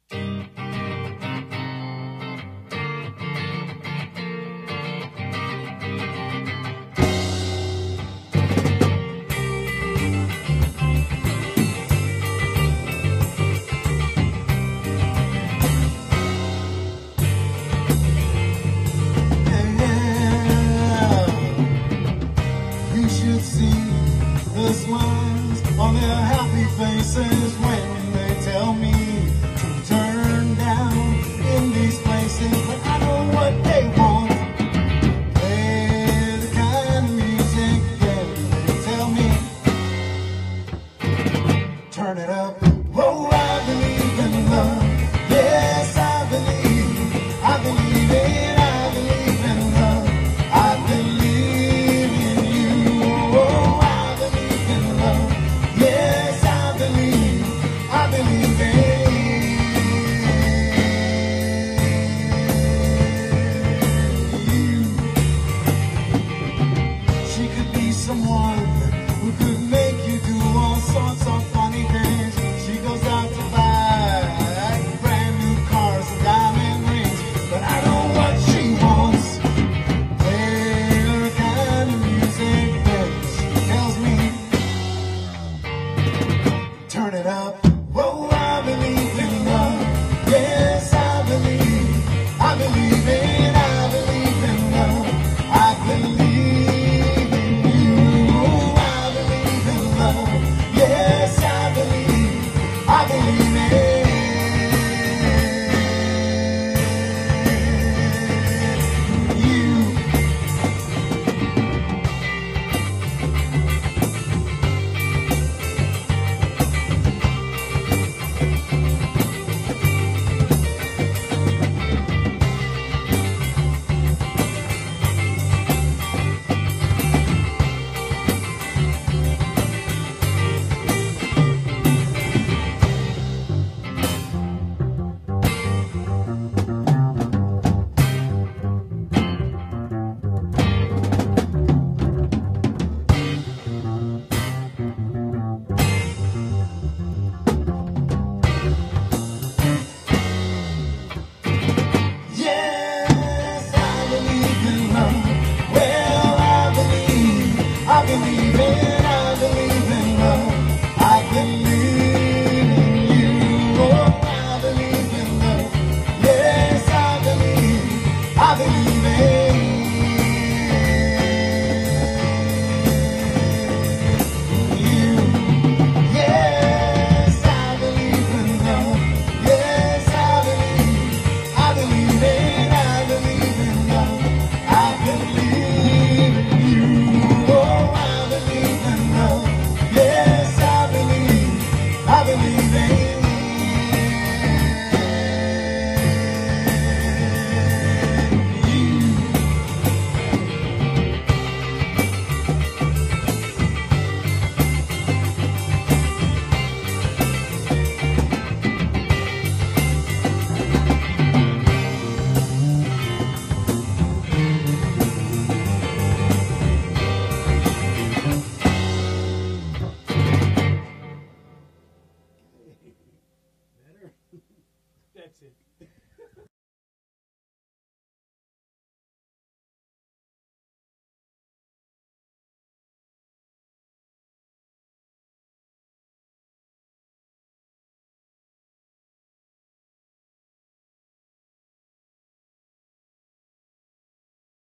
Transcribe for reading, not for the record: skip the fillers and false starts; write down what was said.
The smiles on their happy faces when they tell me to turn down in these places. But I know what they want. Play the kind of music that they tell me. Turn it up. Oh, I believe in love. Yes, I believe in it. I believe in love. I believe in you. Oh, yes, I believe in you. She could be someone who could make you do all sorts of funny things. She goes out to buy brand new cars and diamond rings, but I know what she wants. Play her kind of music that she tells me. Turn it up. Whoa, I believe in love. Yes, I believe in love. I believe in you. Oh, I believe in love. Yes, I believe in you. I believe in